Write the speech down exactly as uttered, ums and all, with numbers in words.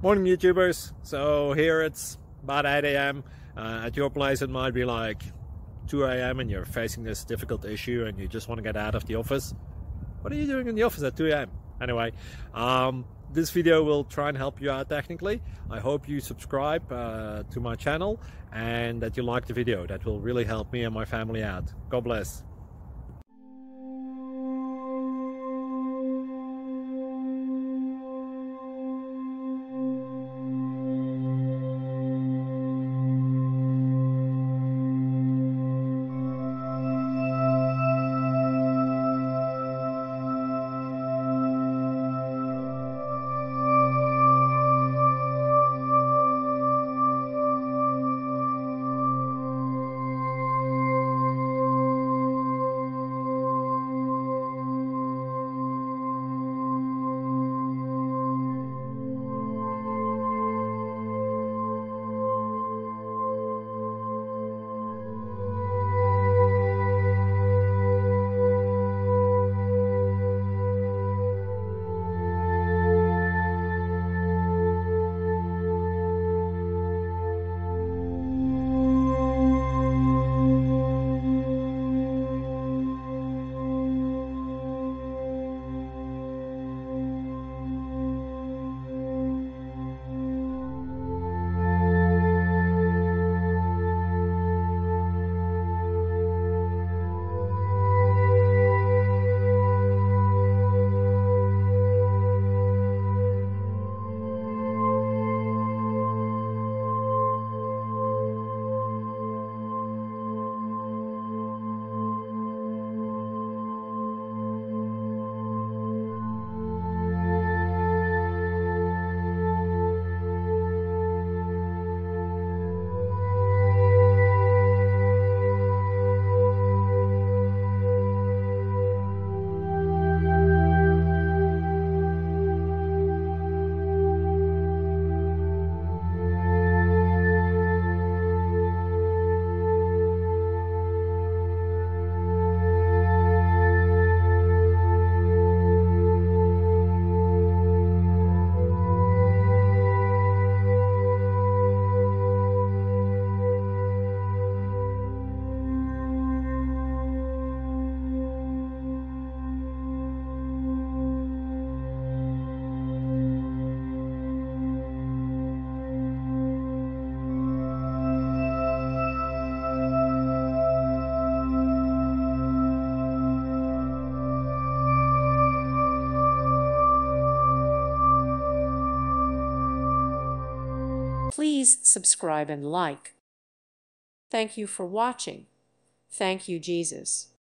Morning YouTubers. So here it's about eight A M Uh, at your place it might be like two A M and you're facing this difficult issue and you just want to get out of the office. What are you doing in the office at two A M? Anyway, um, this video will try and help you out technically. I hope you subscribe uh, to my channel and that you like the video. That will really help me and my family out. God bless. Please subscribe and like. Thank you for watching. Thank you, Jesus.